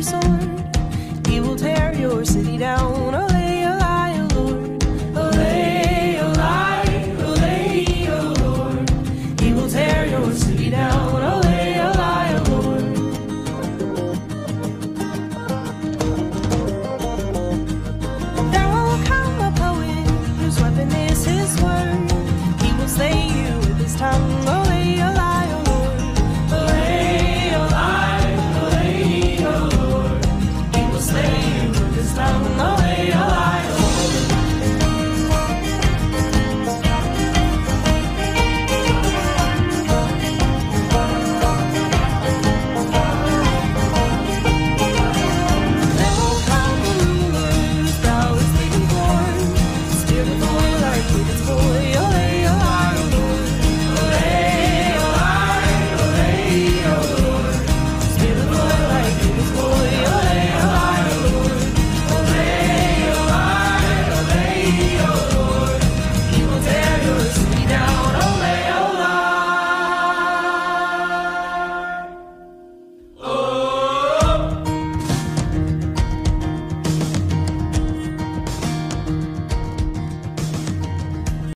sword. He will tear your city down. Olay, olay, O Lord. Olay, olay, olay, O Lord. He will tear your city down.